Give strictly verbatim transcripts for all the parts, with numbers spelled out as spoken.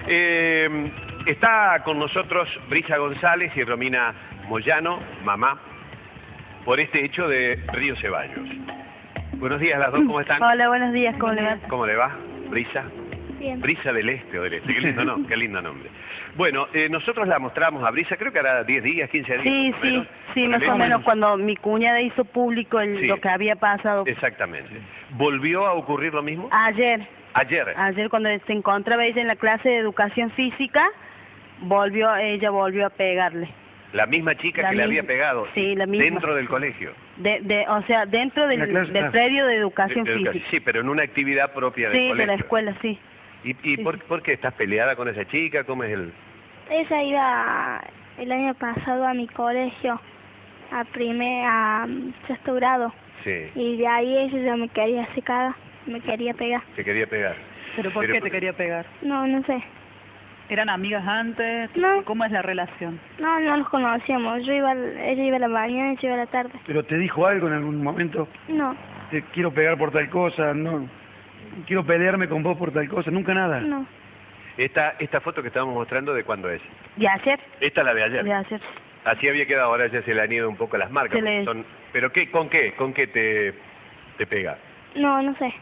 Eh, está con nosotros Brisa González y Romina Moyano, mamá, por este hecho de Río Ceballos. Buenos días las dos, ¿cómo están? Hola, buenos días, ¿cómo le va? ¿Cómo le va, Brisa? Bien. Brisa del Este o del Este, qué lindo, ¿no? Qué lindo nombre. Bueno, eh, nosotros la mostramos a Brisa, creo que hará diez días, quince días. Sí, más o sí, menos. sí, más o menos cuando mi cuñada hizo público el, Sí. lo que había pasado. Exactamente. ¿Volvió a ocurrir lo mismo? Ayer, Ayer. ayer cuando se encontraba ella en la clase de educación física, volvió, ella volvió a pegarle. La misma chica La que le misma. había pegado. Sí, la misma. Dentro del colegio. De, de, o sea, dentro del, La clase- del ah. predio de educación De- de educación. física. Sí, pero en una actividad propia del Sí, colegio. de la escuela, sí. ¿Y, y Sí, por, sí. por qué estás peleada con esa chica? ¿Cómo es el...? Ella iba el año pasado a mi colegio, a primer, a mm, sexto grado, Sí, y de ahí ella ya me quería secar, me quería pegar. te quería pegar. ¿Pero por Pero- qué te quería pegar? No, no sé, ¿Eran amigas antes? No. ¿Cómo es la relación? no, no los conocíamos, yo iba, al- ella iba a la mañana y yo iba a la tarde. ¿Pero te dijo algo en algún momento? No, Te quiero pegar por tal cosa, no. Quiero pelearme con vos por tal cosa, nunca nada. no, Esta, esta foto que estamos mostrando, ¿de cuándo es? ¿Y ayer? Esta es la de ayer. De ayer. Así había quedado, ahora ya se le han ido un poco las marcas. Se le- Son... ¿Pero qué, con qué? ¿Con qué te, te pega? no, no sé,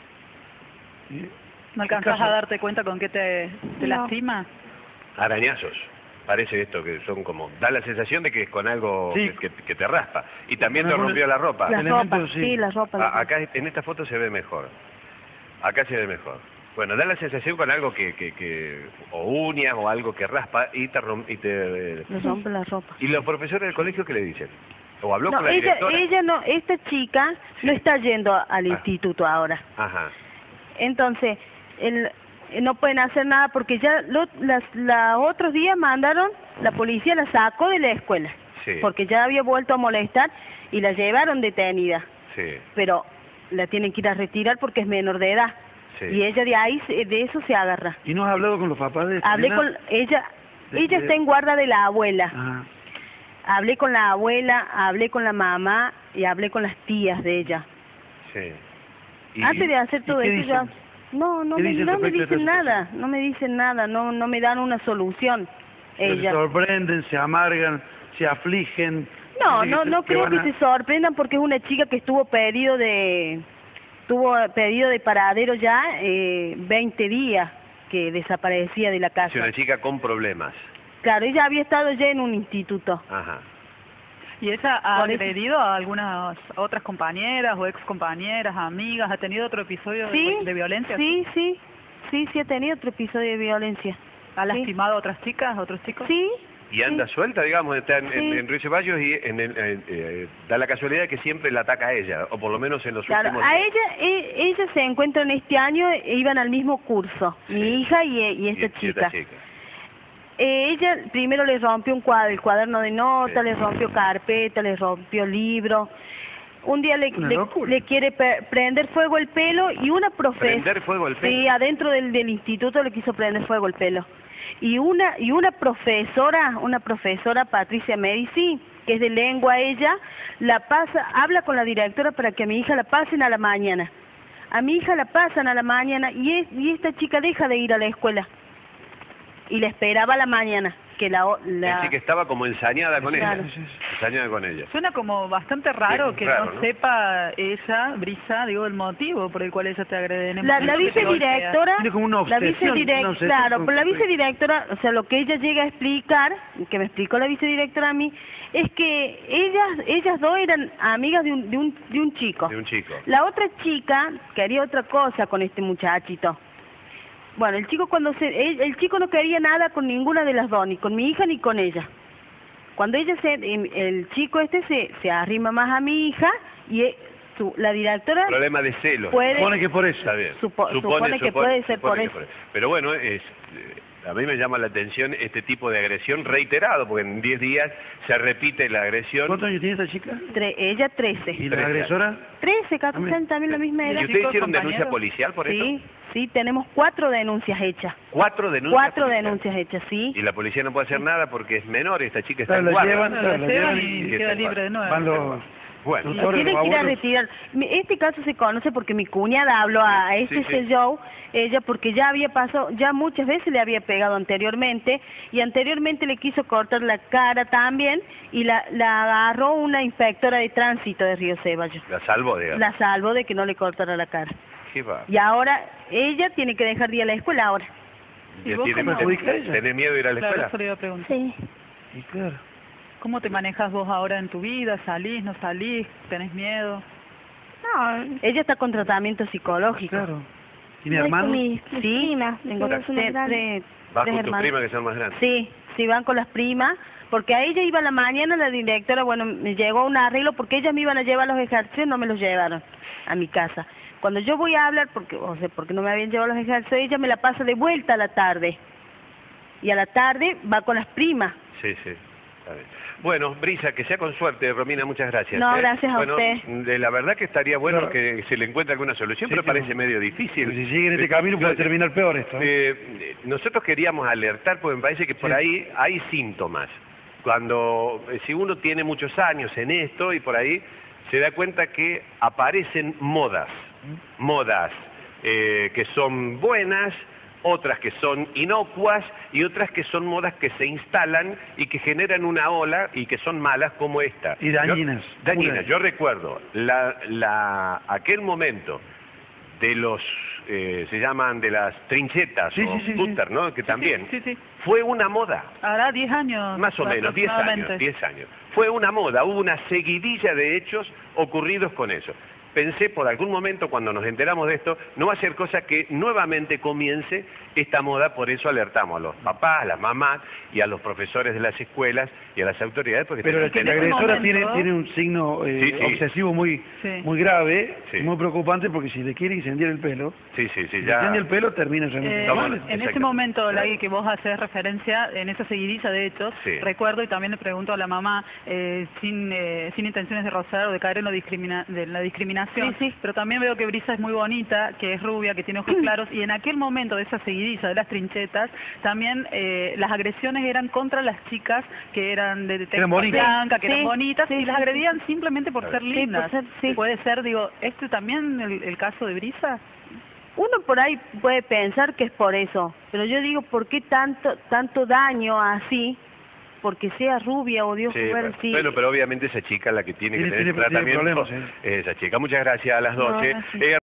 ¿Y? ¿No alcanzás ¿Acaso? a darte cuenta con qué te, te No. lastima? Arañazos. Parece esto que son como... Da la sensación de que es con algo Sí. que, que- que te raspa. Y también te Con rompió la ropa. La elementos, ropa, sí. sí, la ropa. la A- ropa. acá en esta foto se ve mejor. Acá se ve mejor. Bueno, da la sensación con algo que, que, que o uñas o algo que raspa y te rom- y te Le rompe la ropa. y los profesores del colegio ¿qué le dicen? O habló No, con la ella, directora. ella no, esta chica no está yendo al Ah. instituto ahora. Ajá. Entonces, el, no pueden hacer nada porque ya lo, las, los otros días mandaron, la policía la sacó de la escuela. Sí. Porque ya había vuelto a molestar y la llevaron detenida. Sí. Pero la tienen que ir a retirar porque es menor de edad. Sí. Y ella de ahí, se- de eso se agarra. ¿Y no has hablado con los papás de esta Hablé nena? con ella, De- ella de- está en guarda de la abuela. Ah, Hablé con la abuela, hablé con la mamá y hablé con las tías de ella. Sí. Y- Antes de hacer ¿y todo qué eso ya... dicen? No, no ¿Qué me, dicen no me respecto a esta dicen nada, no me dicen nada, no no me dan una solución. pero se Ella. sorprenden, se amargan, se afligen. No, Dicen no, que- no que creo van que a- se sorprendan porque es una chica que estuvo pedido de... Tuvo pedido de paradero ya eh, veinte días que desaparecía de la Es casa. una chica con problemas. Claro, ella había estado ya en un instituto. Ajá. ¿Y ella ha Por eso- agredido a algunas otras compañeras o ex compañeras, amigas? ¿Ha tenido otro episodio de- Sí, de, violencia? sí, sí, sí, sí ha tenido otro episodio de violencia. ¿Ha Sí. lastimado a otras chicas, a otros chicos? Sí. Y anda sí. suelta, digamos, está en, en, Sí. en Río Ceballos y en el, en- eh, da la casualidad que siempre la ataca a ella, o por lo menos en los Claro, últimos a días. ella, e- ella se encuentran este año, e iban al mismo curso, Sí. mi hija y, y esta Y- y chica. esta chica. Eh, ella primero le rompió un cuadro, el cuaderno de notas, Sí. le rompió carpeta, le rompió libro. Un día le, Una le, locura. le quiere pe- prender fuego el pelo y una profesora... Prender fuego el pelo. Sí, adentro del, del instituto le quiso prender fuego el pelo. Y una y una profesora, una profesora, Patricia Medici, que es de lengua ella, la pasa, habla con la directora para que a mi hija la pasen a la mañana. A mi hija la pasan a la mañana y, es, y esta chica deja de ir a la escuela. Y la esperaba a la mañana, que la... o- la... Así que estaba como ensañada con Claro. ella. Ensañada con ella. Suena como bastante raro Sí, que raro, no, ¿no? sepa ella, Brisa, digo, el motivo por el cual ella te agrede. en el La, la momento que te golpea. vicedirectora, Tiene como una la obsesión, vicedirec- una obsesión claro, con- pero la vicedirectora, o sea, lo que ella llega a explicar, que me explicó la vicedirectora a mí, es que ellas ellas dos eran amigas de un, de un, de un chico. De un chico. La otra chica quería otra cosa con este muchachito. Bueno, el chico cuando se, el, el chico no quería nada con ninguna de las dos, ni con mi hija ni con ella. Cuando ella se, el, el chico este se, se arrima más a mi hija y eh, su, la directora Problema de celos. puede, Supone que por eso. Está bien. Supo- supone que puede ser por que eso. Pero bueno, es, eh, a mí me llama la atención este tipo de agresión reiterado, porque en diez días se repite la agresión. ¿Cuántos años tiene esta chica? tre- ella trece. ¿Y la Trece agresora? trece, catorce, También. también la misma ¿Y edad. ustedes hicieron compañeros? denuncia policial por eso? Sí, sí, tenemos cuatro denuncias hechas. Cuatro denuncias. Cuatro policiales. denuncias hechas, sí. Y la policía no puede hacer nada porque es menor, esta chica está Claro, en la guarda. llevan, No, claro, la la llevan llevan y y queda está libre de nuevo. Van los, Bueno, Doctor, Tiene que ir a abuelos. retirar. Mi- Este caso se conoce porque mi cuñada habló a este Sí, sí. show, ella porque ya había pasado, ya muchas veces le había pegado anteriormente y anteriormente le quiso cortar la cara también y la, la agarró una inspectora de tránsito de Río Ceballos. la salvo, digamos. La salvó de que no le cortara la cara. ¿Qué va? Y ahora ella tiene que dejar de ir a la escuela ahora. ¿Y Ya vos tiene- cómo? ten- ¿Tenés miedo de ir a la Claro, escuela? eso le iba a preguntar. Sí. Y claro. ¿Cómo te manejas vos ahora en tu vida? ¿Salís, no salís? ¿Tenés miedo? No, Ella está con tratamiento psicológico. Claro. ¿Tiene voy con hermanos? mis, mis Sí, primas, mis tengo primas son tres, más grandes. tres, Vas tres con tus hermanas. primas que son más grandes. Sí, sí, van con las primas, porque a ella iba a la mañana la directora, bueno, me llegó un arreglo porque ellas me iban a llevar los ejercicios, no me los llevaron a mi casa. Cuando yo voy a hablar, porque o sea, porque no me habían llevado los ejercicios, ella me la pasa de vuelta a la tarde. Y a la tarde va con las primas. Sí, sí. Está bien. Bueno, Brisa, que sea con suerte, Romina, muchas gracias. No, ¿eh? gracias a bueno, usted. de la verdad que estaría bueno Claro. que se le encuentre alguna solución, Sí, pero sí. parece medio difícil. Porque si sigue en este camino puede terminar peor esto. ¿eh? Eh, nosotros queríamos alertar, porque me parece que por Sí. ahí hay síntomas. Cuando, eh, si uno tiene muchos años en esto y por ahí, se da cuenta que aparecen modas. Modas eh, que son buenas, otras que son inocuas y otras que son modas que se instalan y que generan una ola y que son malas como esta. Y dañinas. Yo, dañinas. Muy Yo recuerdo la, la, aquel momento de los, eh, se llaman de las trinchetas Sí, o sí, sí, cúter, sí. ¿no? Que también Sí, sí. fue una moda. Hará diez años. Más o menos, diez años, aproximadamente. diez años. Fue una moda, hubo una seguidilla de hechos ocurridos con eso. Pensé por algún momento cuando nos enteramos de esto, no va a ser cosa que nuevamente comience esta moda, por eso alertamos a los papás, a las mamás y a los profesores de las escuelas y a las autoridades. Porque Pero la, tenemos que la en este agresora momento- tiene, tiene un signo eh, Sí, sí. obsesivo muy Sí. muy grave, Sí. muy preocupante, porque si le quiere incendiar el pelo, Sí, sí, sí, si le ya... incendia el pelo termina realmente Eh, Vamos, mal. en ese exacto. momento, Lagui, que vos haces referencia, en esa seguidilla de hechos, Sí. recuerdo y también le pregunto a la mamá, eh, sin eh, sin intenciones de rozar o de caer en, lo discrimina de la discriminación, Sí, sí. pero también veo que Brisa es muy bonita, que es rubia, que tiene ojos claros, y en aquel momento de esa seguidilla de las trinchetas, también eh, las agresiones eran contra las chicas que eran de Eran bonitas. blanca, que Sí, eran bonitas, sí, y las sí, agredían simplemente por Sí, ser por lindas. ser- sí. Puede ser, digo, ¿este también el, el caso de Brisa? Uno por ahí puede pensar que es por eso, pero yo digo, ¿por qué tanto tanto daño así? Porque sea rubia o Dios Sí, fuera bueno, así. bueno, pero obviamente esa chica la que tiene, Tiene- que tener tiene- tiene tratamiento problemas, es esa chica. Muchas gracias a las No, doce. gracias. Eh,